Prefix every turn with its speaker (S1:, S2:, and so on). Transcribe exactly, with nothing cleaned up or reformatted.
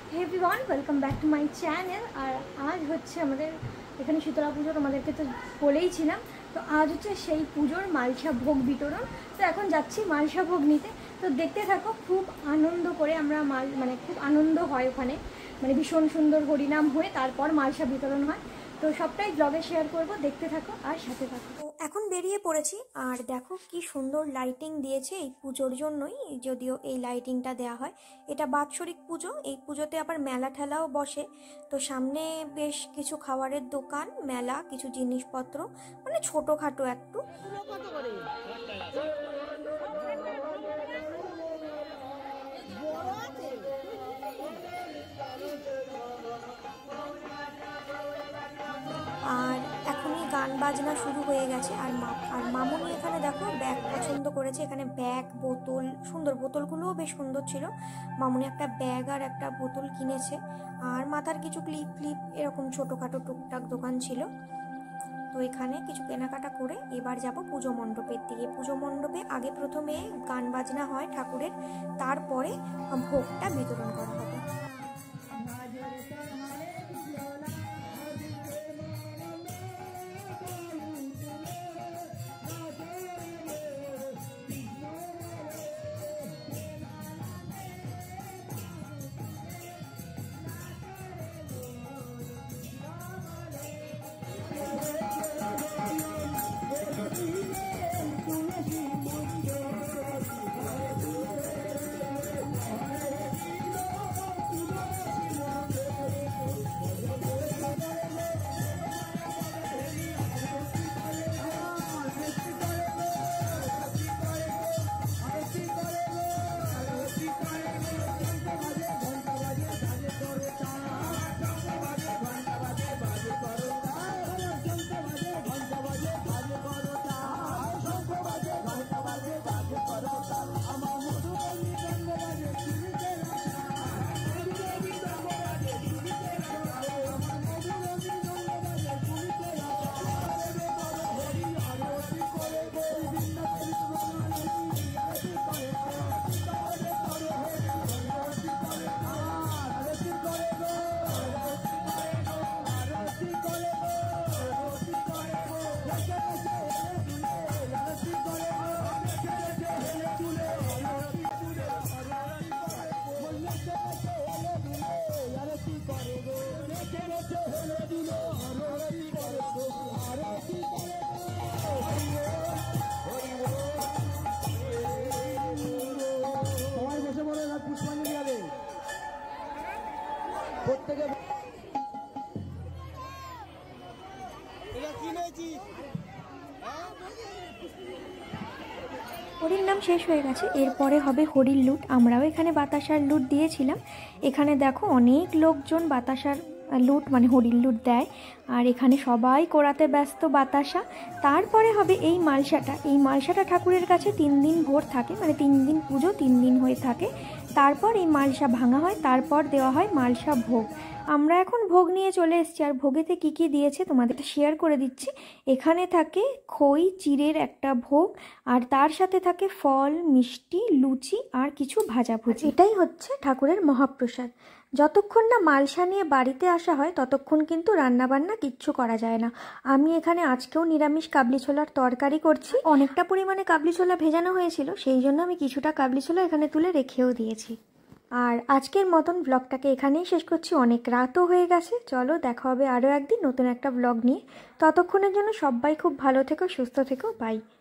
S1: Hey everyone welcome back to my channel. और आज হচ্ছে আমাদের এখানে শীতলা পুজো, তোমাদেরকে তো বলেই ছিলাম। তো আজ হচ্ছে সেই পুজোর মালসা ভোগ বিতরণ। তো এখন যাচ্ছি মালসা ভোগ নিতে। তো দেখতে থাকো, খুব আনন্দ করে আমরা মাল মানে খুব আনন্দ হয় ওখানে, মানে ভীষণ সুন্দর হরিনাম হয়ে তারপর মালসা বিতরণ হয়। তো সবটাই ব্লগে শেয়ার করব, দেখতে থাকো আর সাথে থাকো। তো এখন বেরিয়ে পড়েছি আর দেখো কি সুন্দর লাইটিং দিয়েছে এই পুজোর জন্যই, যদিও এই লাইটিংটা দেওয়া হয়। এটা বাৎসরিক পুজো, এই পুজোতে আবার মেলা ঠেলাও বসে। তো সামনে বেশ কিছু খাবারের দোকান, মেলা, কিছু জিনিসপত্র, মানে ছোটোখাটো একটু। আর এখনই গান বাজনা শুরু হয়ে গেছে। আর মা আর মামুনি এখানে দেখো ব্যাগ পছন্দ করেছে। এখানে ব্যাগ, বোতল, সুন্দর বোতলগুলোও বেশ সুন্দর ছিল। মামুনি একটা ব্যাগ আর একটা বোতল কিনেছে। আর মাথার কিছু ক্লিপ ক্লিপ এরকম ছোটোখাটো টুকটাক দোকান ছিল। তো এখানে কিছু কেনাকাটা করে এবার যাব পুজো মণ্ডপের দিকে। পুজো মণ্ডপে আগে প্রথমে গান বাজনা হয় ঠাকুরের, তারপরে ভোগটা বিতরণ করা হবে। হরির নাম শেষ হয়ে গেছে, এরপরে হবে হরির লুট। আমরাও এখানে বাতাসার লুট দিয়েছিলাম। এখানে দেখো অনেক লোকজন বাতাসার লুট মানে হরির লুট দেয়। আর এখানে সবাই কোরাতে ব্যস্ত বাতাসা। তারপরে হবে এই মালসাটা। এই মালসাটা ঠাকুরের কাছে তিন দিন ভোর থাকে, মানে তিন দিন পুজো তিন দিন হয়ে থাকে। তারপর এই মালসা ভাঙা হয়, তারপর দেওয়া হয় মালসা ভোগ। আমরা এখন ভোগ নিয়ে চলে এসেছি। আর ভোগেতে কী কী দিয়েছে তোমাদের শেয়ার করে দিচ্ছি। এখানে থাকে খই চিড়ের একটা ভোগ, আর তার সাথে থাকে ফল, মিষ্টি, লুচি আর কিছু ভাজাভুজি। এটাই হচ্ছে ঠাকুরের মহাপ্রসাদ। যতক্ষণ না মালসা নিয়ে বাড়িতে আসা হয় ততক্ষণ কিন্তু রান্নাবান্না কিচ্ছু করা যায় না। আমি এখানে আজকেও নিরামিষ কাবলি ছোলার তরকারি করছি। অনেকটা পরিমাণে কাবলি ছোলা ভেজানো হয়েছিল, সেই জন্য আমি কিছুটা কাবলি ছোলা এখানে তুলে রেখেও দিয়েছি। আর আজকের মতন ব্লগটাকে এখানেই শেষ করছি, অনেক রাতও হয়ে গেছে। চলো দেখা হবে আরও একদিন নতুন একটা ব্লগ নিয়ে। ততক্ষণের জন্য সবাই খুব ভালো থেকো, সুস্থ থেকো, বাই।